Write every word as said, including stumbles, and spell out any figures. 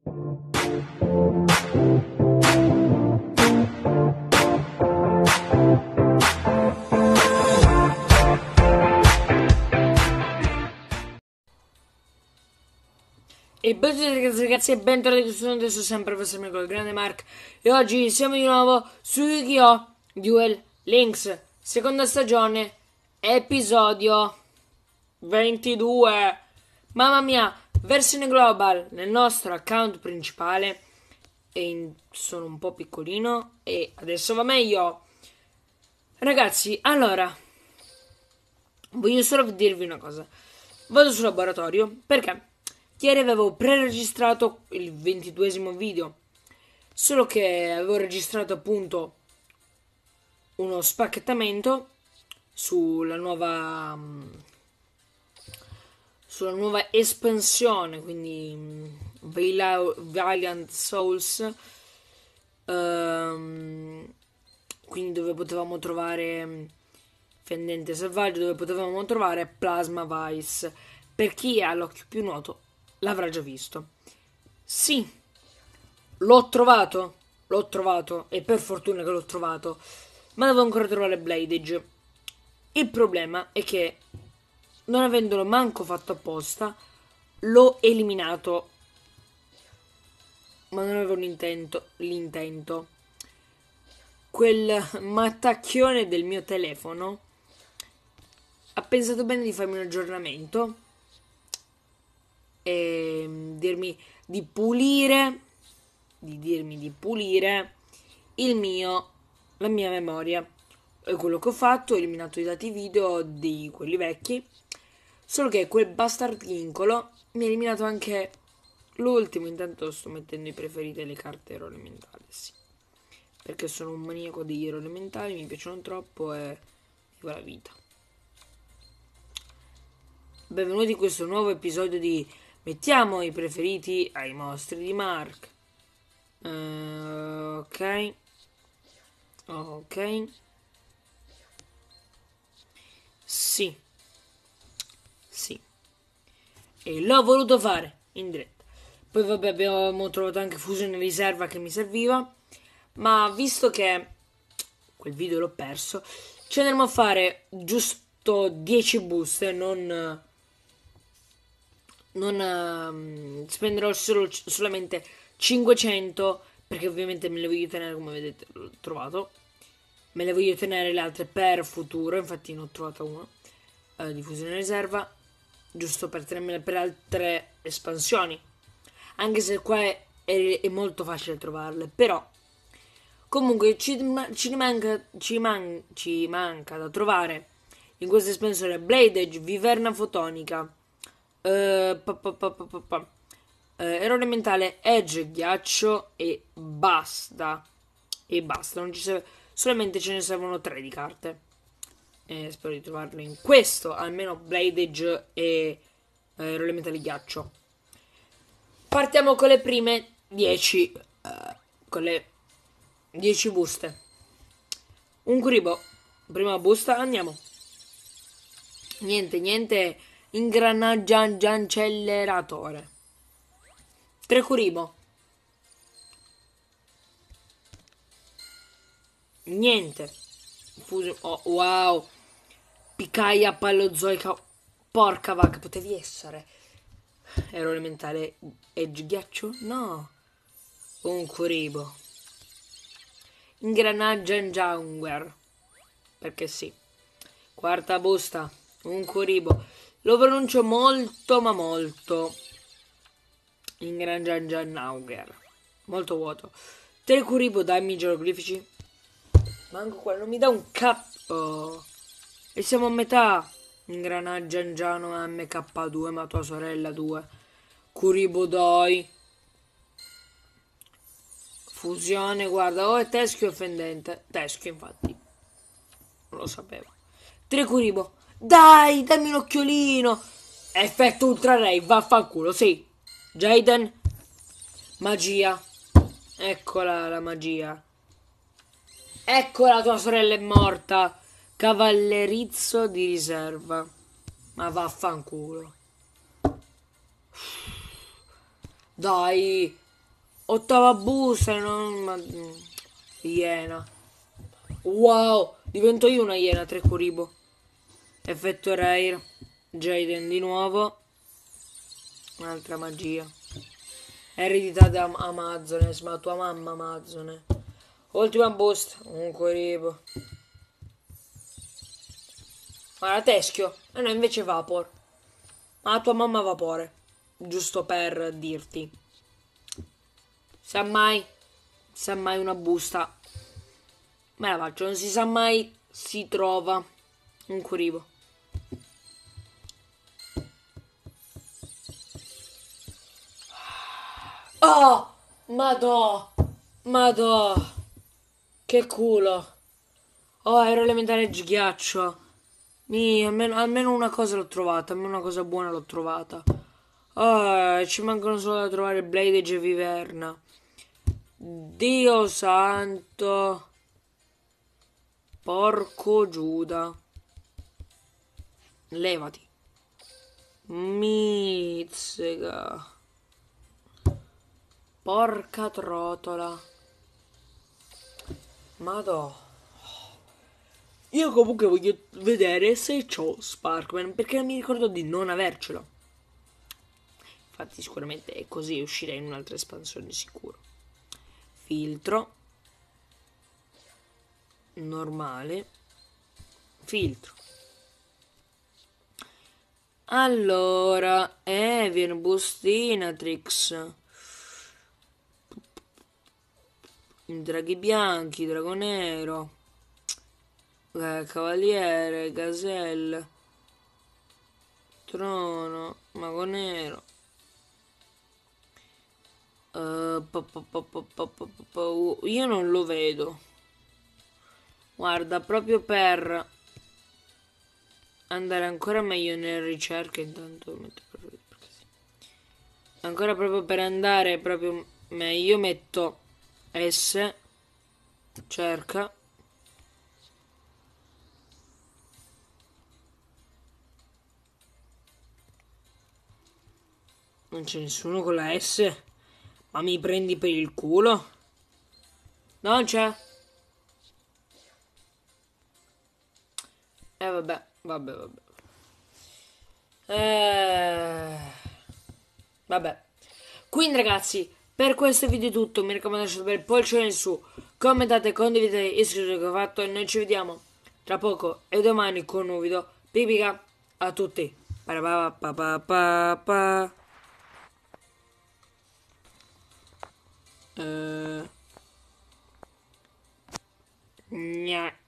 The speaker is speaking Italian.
E buongiorno ragazzi, ragazzi e bentornati su adesso sempre il vostro amico il grande Mark. E oggi siamo di nuovo su Yu-Gi-Oh! Duel Links, seconda stagione, episodio ventidue. Mamma mia, versione global nel nostro account principale. E in, sono un po' piccolino e adesso va meglio. Ragazzi, allora voglio solo dirvi una cosa. Vado sul laboratorio perché ieri avevo pre-registrato il ventiduesimo video, solo che avevo registrato appunto uno spacchettamento sulla nuova sulla nuova espansione, quindi Valiant Souls, um, quindi dove potevamo trovare Fendente Selvaggio, dove potevamo trovare Plasma Vice. Per chi ha l'occhio più nuoto l'avrà già visto. Sì, l'ho trovato, l'ho trovato, e per fortuna che l'ho trovato, ma devo ancora trovare Bladage. Il problema è che, non avendolo manco fatto apposta, l'ho eliminato, ma non avevo l'intento, l'intento. Quel mattacchione del mio telefono ha pensato bene di farmi un aggiornamento e dirmi di pulire di dirmi di pulire il mio la mia memoria. E quello che ho fatto, ho eliminato i dati video di quelli vecchi, solo che quel bastardincolo mi ha eliminato anche l'ultimo. Intanto sto mettendo i preferiti alle carte ero elementali, sì, perché sono un maniaco degli ero elementali, mi piacciono troppo e vivo la vita. Benvenuti in questo nuovo episodio di Mettiamo i preferiti ai mostri di Mark. Uh, ok. Ok. Sì. Sì. E l'ho voluto fare in diretta. Poi vabbè, abbiamo trovato anche fusione riserva che mi serviva. Ma visto che quel video l'ho perso, ci andremo a fare giusto dieci buste, non... non uh, spenderò solo, solamente cinquecento, perché ovviamente me le voglio tenere, come vedete l'ho trovato, me le voglio tenere le altre per futuro. Infatti ne ho trovata una uh, di fusione riserva, giusto per tenermele per altre espansioni, anche se qua è, è, è molto facile trovarle. Però comunque ci, ci, manca, ci, man, ci manca da trovare in questa espansione Bladage, Viverna Fotonica, Uh, pa, pa, pa, pa, pa, pa. Uh, ero elementale, Edge, Ghiaccio e basta. E basta, non ci serve, solamente ce ne servono tre di carte. E spero di trovarle in questo, almeno Bladage e uh, ero elementale Ghiaccio. Partiamo con le prime dieci, uh, con le dieci buste. Un Kuribo, prima busta, andiamo. Niente, niente. Ingranaggio acceleratore. tre Kuribo. Niente. Fuso. Oh, wow. Picaia pallozoica. Porca vacca, potevi essere. Ero elementale Edge Ghiaccio? No. Un Kuribo. Ingranaggio Jungler. Perché sì. Quarta busta. Un Kuribo. Lo pronuncio molto ma molto. Ingranaggio Jungler. Molto vuoto. Tre Kuribo, dammi i geroglifici. Manco qua, non mi dà un cazzo. Oh. E siamo a metà. Ingranaggio Angiano M K due, ma tua sorella due. Kuribo dai. Fusione, guarda, o è teschio o fendente. Teschio, infatti. Non lo sapevo. Tre Kuribo. Dai, dammi un occhiolino. Effetto Ultra Ray, vaffanculo, sì. Jaden. Magia. Eccola la magia. Eccola, tua sorella è morta. Cavallerizzo di riserva. Ma vaffanculo. Dai. Ottava busta, non... Ma... Iena. Wow, divento io una iena, tre Kuribo. Effetto Rare. Jaden di nuovo. Un'altra magia. Eredità da Amazones, ma tua mamma Amazone. Ultima boost, un Kuribo. Guarda, teschio. E no, invece Vapor. Ma la tua mamma Vapore. Giusto per dirti. Sa mai. Sa mai una busta. Me la faccio, non si sa mai. Si trova un Kuribo. Oh! Madò! Madò! Che culo! Oh, ero elementare ghiaccio. Mi, almeno, almeno una cosa l'ho trovata, almeno una cosa buona l'ho trovata. Oh, ci mancano solo da trovare Blade e Viverna. Dio santo. Porco Giuda. Levati. Mizzega. Porca trotola. Madò. Io comunque voglio vedere se c'ho Sparkman, perché mi ricordo di non avercelo. Infatti sicuramente è così, uscirei in un'altra espansione sicuro. Filtro. Normale. Filtro. Allora, Evian, Bustinatrix. Draghi bianchi, drago nero. Eh, cavaliere, gazelle. Trono, mago nero. Uh, po, po, po, po, po, po, po, io non lo vedo. Guarda, proprio per andare ancora meglio nelle ricerche, intanto metto proprio perché sì. Ancora proprio per andare proprio meglio metto S, cerca. Non c'è nessuno con la S? Ma mi prendi per il culo? Non c'è? Eh vabbè, vabbè, vabbè. Eh... Vabbè. Quindi ragazzi, per questo video è tutto. Mi raccomando lasciate un bel pollice in su. Commentate, condividete, iscrivetevi che ho fatto. E noi ci vediamo tra poco e domani con un nuovo video. Pipica a tutti. Pa pa pa pa pa pa. Eh... Gna.